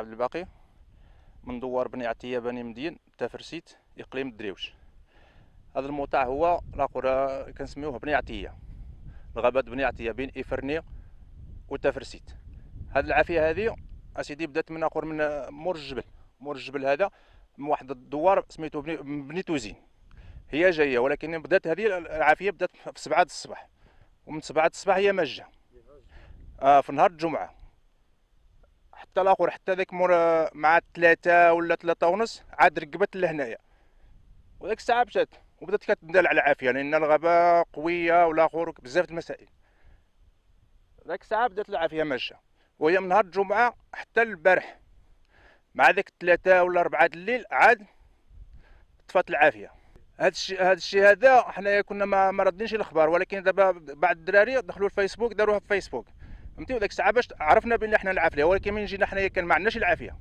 عبد الباقي من دوار بني عتية بني مدين تافرسيت إقليم الدريوش. هذا الموطع هو لاخر كنسميوه بني عتية، الغابات بني عتية بين إفرني وتافرسيت. هذه العافية هذه اسيدي بدات من اخر من مور الجبل هذا، من واحد الدوار سميتو بني توزين، هي جايه، ولكن بدات هذه العافيه بدات في 7 الصباح، ومن 7 الصباح هي ماجه في نهار الجمعه حتى الاخر، حتى ذاك مور مع 3 ولا 3 ونص عاد ركبت لهنايا، وذاك الساعه مشات وبدات كتندال على العافيه لان الغابه قويه والاخر بزاف المسائل. ذاك الساعه بدات العافيه ماجه، وهي من نهار الجمعه حتى البارح مع ذاك 3 ولا 4 الليل عاد طفات العافيه. هذا الشيء هذا حنايا كنا ما ردينش الاخبار، ولكن دابا بعض الدراري دخلوا الفيسبوك داروها في فيسبوك، فهمتي، وداك الساعه باش عرفنا بان حنا العافيه، ولكن من جينا حنايا كان ما عندناش العافيه،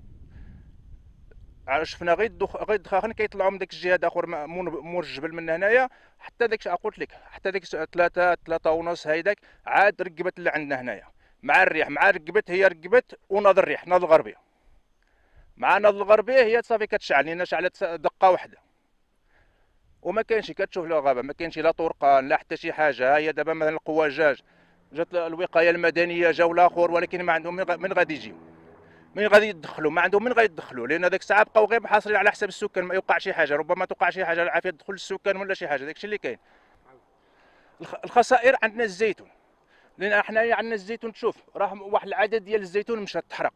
شفنا غير الدخاخن كيطلعوا من داك الجهه الاخر مور الجبل من هنايا، حتى داك قلت لك حتى داك 3 ونص هيداك عاد ركبت اللي عندنا هنايا مع الريح، مع ركبت، هي ركبت وناض الريح، ناض الغربيه، مع ناض الغربيه هي صافي كتشعل لان شعلت دقه واحده، وما كاينش كتشوف الغابه، ما كاينش لا طرقان لا حتى شي حاجه. هي دابا مثلا القواجاج جات الوقايه المدنيه جاو الاخر، ولكن ما عندهم من غادي يجيو، من غادي يدخلوا، ما عندهم من غادي يدخلوا، لان داك الساعه بقاو غير محاصرين على حساب السكان، ما يوقع شي حاجه، ربما توقع شي حاجه العافيه تدخل السكان ولا شي حاجه، داكشي اللي كاين. الخسائر عندنا الزيتون، لان حنايا عندنا الزيتون، تشوف راه واحد العدد ديال الزيتون مشى تحرق،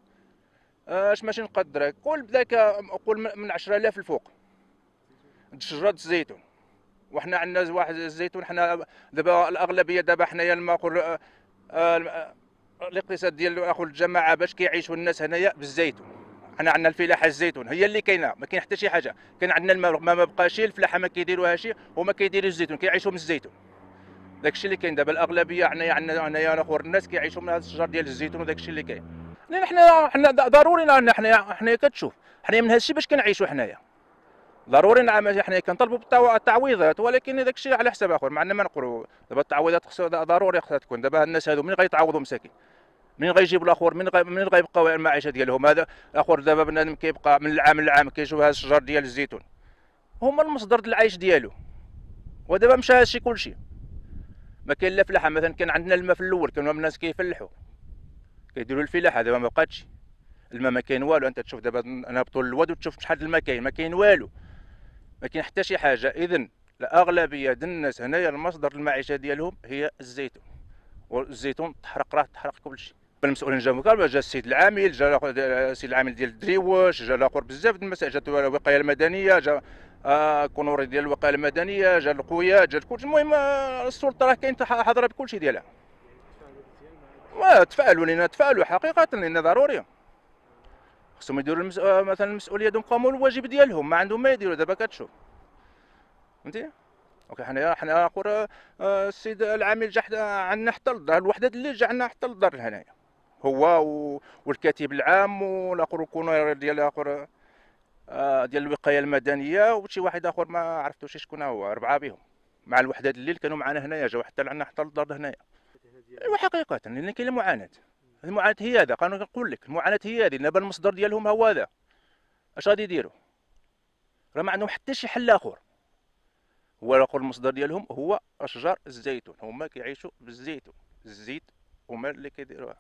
اش ماشي نقدر قول بداك، قول من 10,000 الفوق شجره الزيتون. وحنا عندنا واحد الزيتون، حنا دابا الاغلبيه دابا حنايا الماكل الاقتصاد ديال اخو الجماعه باش كيعيشوا الناس هنايا بالزيتون. حنا عندنا الفلاحه الزيتون هي اللي كاينه، ما كاين حتى شي حاجه، كان عندنا الماء ما بقاش، الفلاحه ما كيديروهاش وما كيديروا الزيتون، كيعيشوا من الزيتون. داكشي اللي كاين دابا الاغلبيه حنايا عندنا هنايا الاخر الناس كيعيشوا من هذا الشجر ديال الزيتون، وداكشي اللي كاين. لان حنا ضروري حنايا كتشوف حنايا من هذا الشيء باش كنعيشوا حنايا، ضروري. نعم حنا كنطلبوا بالتعويضات، ولكن داك الشيء على حساب اخر، معنا ما نقولوا دابا التعويضات ضروري خصها تكون. دابا الناس هادو منين غيتعوضوا مساكين؟ منين غيجيبوا الاخر؟ منين غيبقاو المعيشه ديالهم؟ هذا اخر دابا بنادم كيبقى من العام للعام كيشوف هذا الشجر ديال الزيتون هما المصدر ديال العيش ديالو، ودابا مشى هادشي كلشي، ما كاين لا فلاحه. مثلا كان عندنا الماء في الاول، كانوا الناس كيفلحوا كيديروا الفلاحه، دابا ما بقاتش الماء، ما كاين والو. انت تشوف دابا نهبطوا للواد وتشوف شحال الماء كاين، ما كاين والو، ما كاين حتى شي حاجه. اذا الاغلبيه ديال الناس هنايا المصدر المعيشه ديالهم هي الزيتون، والزيتون تحرق، راه تحرق كلشي. المسؤولين جاو كاع، جا السيد العامل، جا السيد العامل ديال الدريوش، جا الاخر بزاف د المسائل، جات الوقايه المدنيه، جا كونوري ديال الوقايه المدنيه، جا القويه، جا كلشي. المهم السلطه راه كاين حاضره بكلشي ديالها. تفاعلوا لنا، تفاعلوا حقيقه، لان ضروري خصهم يديروا مثلا المسؤوليه ديالهم، قاموا الواجب ديالهم، ما عندهم ما يديروا. دابا كتشوف فهمتي. اوكي، حنا اخر السيد العامل جا عندنا حتى للدار، الوحده اللي جا عندنا حتى للدار هنايا، هو والكاتب العام والاخر الكونير ديال الاخر ديال الوقايه المدنيه، وشي واحد اخر ما عرفتوش شكون هو، 4 بهم مع الوحده الليل كانوا معنا هنايا، جاو حتى عندنا حتى للدار هنايا. ايوا حقيقه لان كاين المعاناه، المعاناه هي هذا، قانون كنقول لك المعاناه هي هذه، دابا المصدر ديالهم هو هذا، اش غادي يديروا؟ راه ما عندهم حتى شي حل اخر. هو الاخر المصدر ديالهم هو اشجار الزيتون، هما كيعيشوا بالزيتون، الزيت هما اللي كيديروها.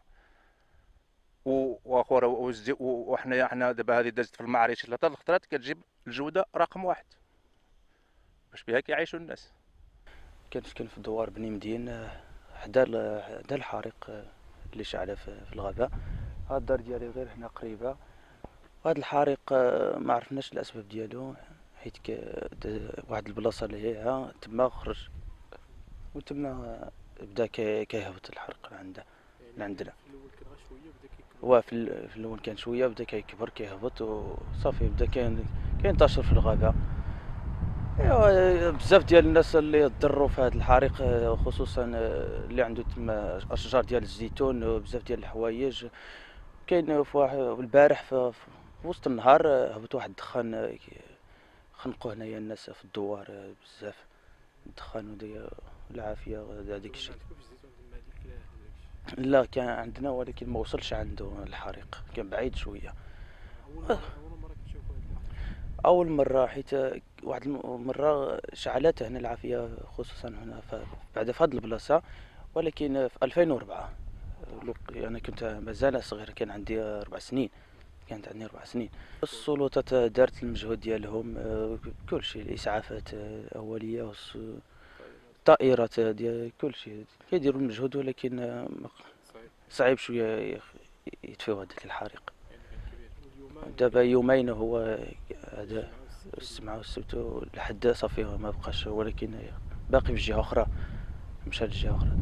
واخر وحنا دابا هذه دازت في المعرض 3 الخطرات كتجيب الجوده رقم 1 باش بها كيعيشوا الناس. كنسكن في دوار بني مدين، حدا الحريق اللي شعل في الغابة. هاد الدار ديالي غير هنا قريبة. هاد الحريق ما عرفناش الأسباب ديالو، حيت واحد البلاصة اللي هي تما خرج، وتما بدا كيهبط الحرق لعندنا. هو في الاول كان شويه، بدا كيكبر كيهبط وصافي، بدا كينتشر في الغابه. ايوا بزاف ديال الناس اللي ضروا في هذا الحريق، خصوصا اللي عنده تما اشجار ديال الزيتون وبزاف ديال الحوايج. كاين في واحد البارح في وسط النهار هبط واحد الدخان، خنقوا هنايا الناس في الدوار بزاف الدخان، العافيه هذاك الشيء. لا كان عندنا ولكن ما وصلش عنده الحريق، كان بعيد شويه. أول مرة كتشوفوا هاد الحريق؟ اول مره حيت واحد المره شعلت هنا العافيه خصوصا هنا بعد في هاد البلاصه، ولكن في 2004 انا كنت مازال صغير، كان عندي 4 سنين، كانت عندي 4 سنين. السلطات دارت المجهود ديالهم، كل شيء، الاسعافات الاوليه الطائرات ديال كل شيء كيديروا المجهود، ولكن صعيب. صعيب شويه يطفيو هذاك الحريق. يعني كان كبير. واليومين دابا يومين هو هذا الجمعة والسبت السمعة والسبت لحد صافي ما بقاش، ولكن باقي في جهة أخرى، مشى لجهة أخرى.